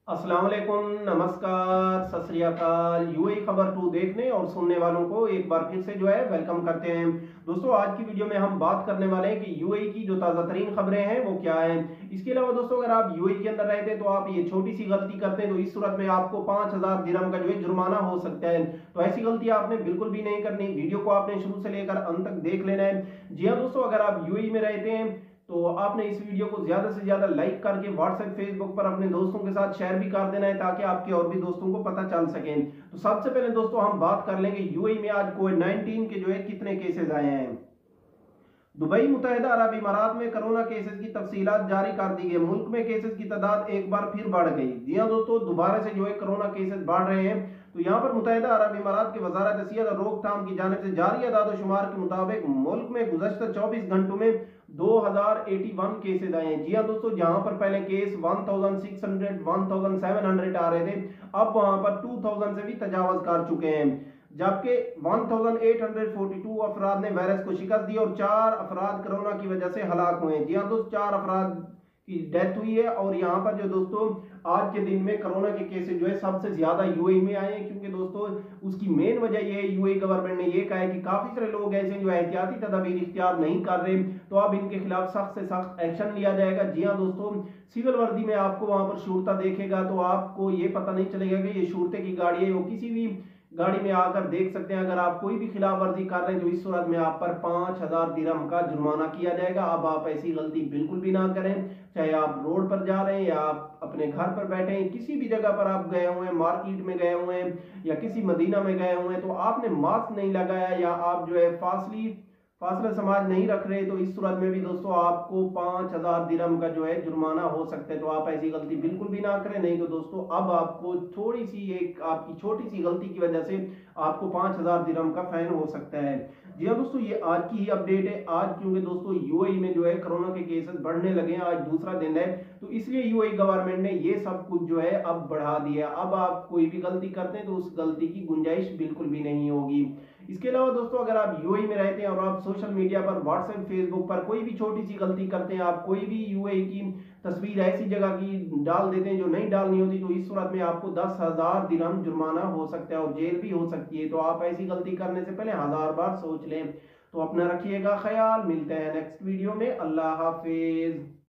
अस्सलाम वालेकुम, नमस्कार, सत श्री अकाल। यूएई खबर 2 देखने और सुनने वालों को एक बार फिर से वेलकम करते हैं। दोस्तों, आज की वीडियो में हम बात करने वाले हैं कि यूएई की जो ताज़ा तरीन खबरें हैं वो क्या हैं। इसके अलावा दोस्तों, अगर आप यूएई के अंदर रहते हैं तो आप ये छोटी सी गलती करते हैं तो इस सूरत में आपको 5000 दिरहम का जुर्माना हो सकता है। तो ऐसी गलती आपने बिल्कुल भी नहीं करनी। वीडियो को आपने शुरू से लेकर अंत तक देख लेना है। जी हाँ दोस्तों, अगर आप यूएई में रहते हैं तो आपने इस वीडियो को ज्यादा से ज्यादा लाइक करके व्हाट्सएप फेसबुक पर अपने दोस्तों के साथ शेयर भी कर देना है ताकि आपके और भी दोस्तों को पता चल सके। तो सबसे पहले दोस्तों हम बात कर लेंगे यूएई में आज कोविड-19 के कितने केसेस आए हैं। दुबई मुत्तहिदा अरब इमारात में कोरोना केसेस की तफसीलात जारी कर दी गई। मुल्क में केसेस की तादाद एक बार फिर बढ़ गई। जी हाँ दोस्तों, दोबारा से कोरोना केसेस बढ़ रहे हैं। तो यहाँ पर मुत्तहिदा अरब इमारात की वजारत सेहत और रोकथाम की जानिब से जारी आदाद-ओ-शुमार के मुताबिक मुल्क में गुज़श्ता 24 घंटों में 2081 केसेस आए हैं। जी हाँ दोस्तों, जहाँ पर पहले केस 1600 1700 आ रहे थे, अब वहां पर 2000 से भी तजावज कर चुके हैं। जबकि 1842 अफराद ने वायरस को शिकस्त दी और 4 अफराद कोरोना की वजह से हलाक हुए हैं। जी हाँ दोस्तों, 4 अफराद की डेथ हुई है। और यहाँ पर दोस्तों आज के दिन में कोरोना के केसेस सबसे ज्यादा यूएई में आए हैं, क्योंकि दोस्तों उसकी मेन वजह यह है, यूएई गवर्नमेंट ने यह कहा है कि काफी सारे लोग ऐसे एहतियाती तदाबीर इख्तियार नहीं कर रहे, तो अब इनके खिलाफ सख्त से सख्त एक्शन लिया जाएगा। जी हाँ दोस्तों, सिविल वर्दी में आपको वहां पर शूरता देखेगा तो आपको ये पता नहीं चलेगा कि ये शूरते की गाड़ी है। वो किसी भी गाड़ी में आकर देख सकते हैं। अगर आप कोई भी खिलाफ वर्जी कर रहे हैं तो इस सूरत में आप पर 5000 दिरहम का जुर्माना किया जाएगा। अब आप ऐसी गलती बिल्कुल भी ना करें, चाहे आप रोड पर जा रहे हैं या आप अपने घर पर बैठे हैं, किसी भी जगह पर आप गए हुए हैं, मार्केट में गए हुए हैं या किसी मदीना में गए हुए हैं, तो आपने मास्क नहीं लगाया या आप फासला समाज नहीं रख रहे, तो इस सूरत में भी दोस्तों आपको 5000 दिरहम का जुर्माना हो सकता है। तो आप ऐसी गलती बिल्कुल भी ना करें, नहीं तो दोस्तों अब आपको थोड़ी सी एक आपकी छोटी सी गलती की वजह से आपको 5000 दिरहम का फाइन हो सकता है। जी हाँ दोस्तों, ये आज की ही अपडेट है। आज क्योंकि दोस्तों यूएई में कोरोना के केसेस बढ़ने लगे हैं, आज दूसरा दिन है, तो इसलिए यूएई गवर्नमेंट ने ये सब कुछ अब बढ़ा दिया। अब आप कोई भी गलती करते हैं तो उस गलती की गुंजाइश बिल्कुल भी नहीं होगी। इसके अलावा दोस्तों, अगर आप यूएई में रहते हैं और आप सोशल मीडिया पर व्हाट्सएप फेसबुक पर कोई भी छोटी सी गलती करते हैं, आप कोई भी यूएई की तस्वीर ऐसी जगह की डाल देते हैं जो नहीं डालनी होती, तो इस सूरत में आपको 10,000 दिरहम जुर्माना हो सकता है और जेल भी हो सकती है। तो आप ऐसी गलती करने से पहले 1000 बार सोच लें। तो अपना रखिएगा ख्याल, मिलते हैं नेक्स्ट वीडियो में। अल्लाह हाफिज।